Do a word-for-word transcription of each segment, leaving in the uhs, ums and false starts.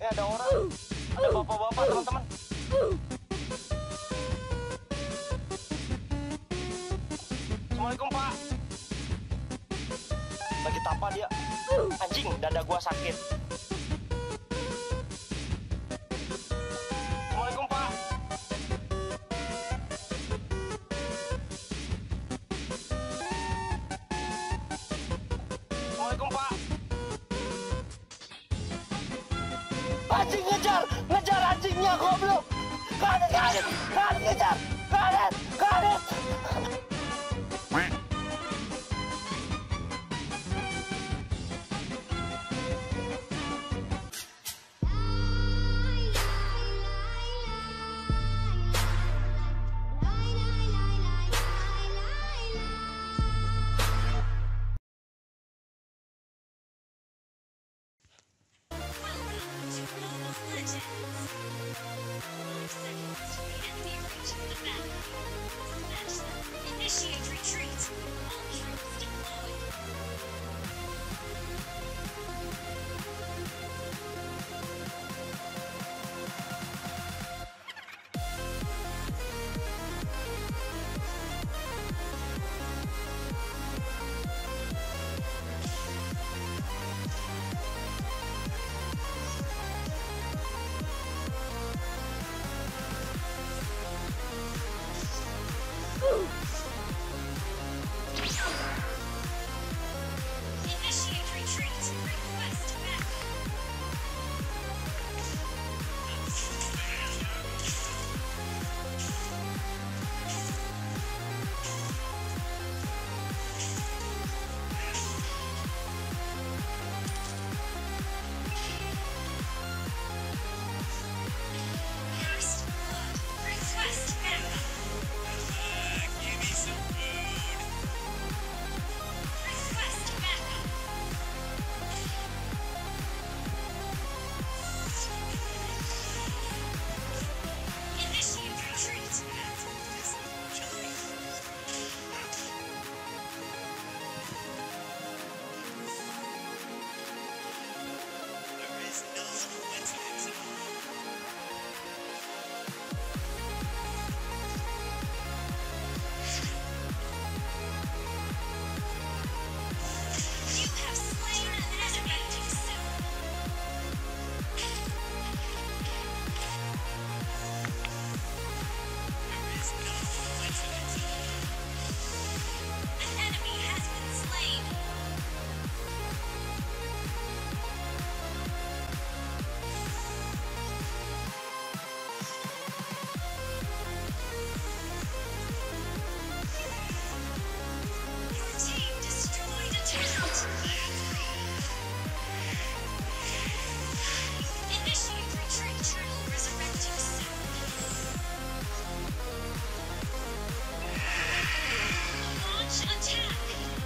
Ini ada orang. Ada bapak-bapak, teman-teman. Assalamualaikum, Pak. Lagi tapa dia. Anjing, dada gua sakit. Assalamualaikum, Pak. Assalamualaikum, Pak. Anjing ngejar, ngejar anjingnya goblok. Kadet, kadet, kadet ngejar, kadet, kadet. Initiate retreat. All troops deployed. Initiate retreat. Request back. First blood. Request backup. Give me some food. Request backup. Initiate retreat. There is no coincidence at all. You have slain an enemy. There is no coincidence at all. An enemy has been slain. Your team destroyed a turret. Initiate retreat. Turtle resurrecting soon. Launch attack.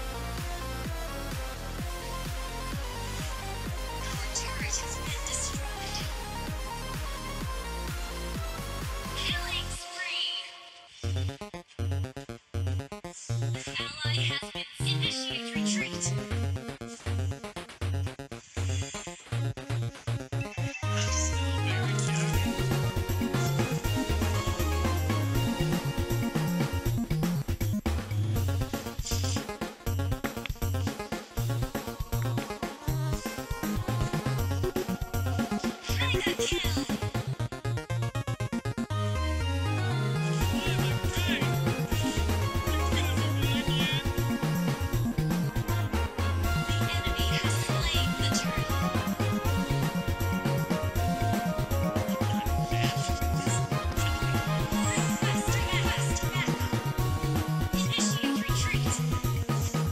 Our turret has been destroyed. Killing spree. Ally has been initiate retreat. I'm still very young. Mega kill. The enemy has slain the turtle. Request request backup. Initiate retreat.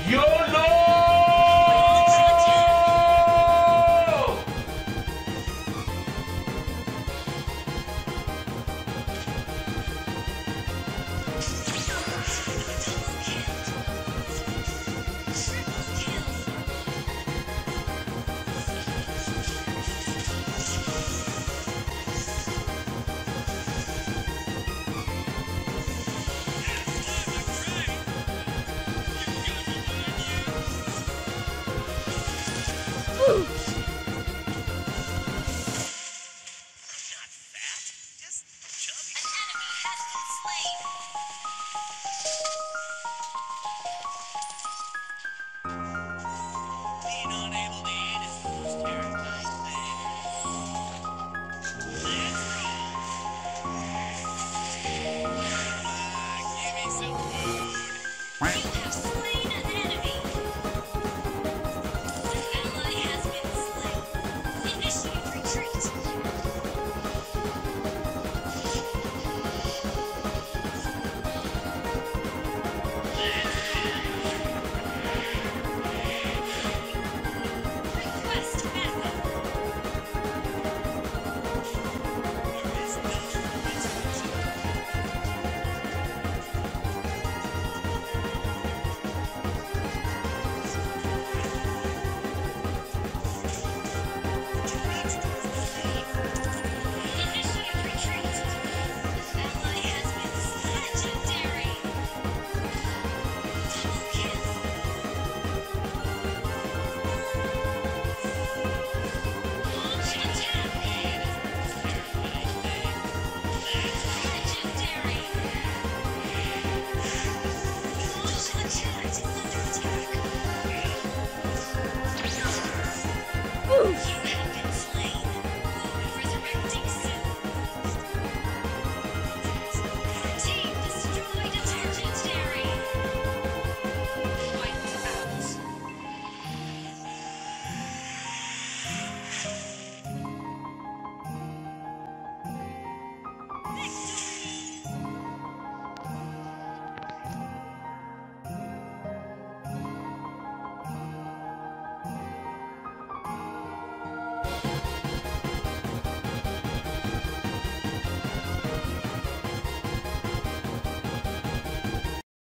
Yo!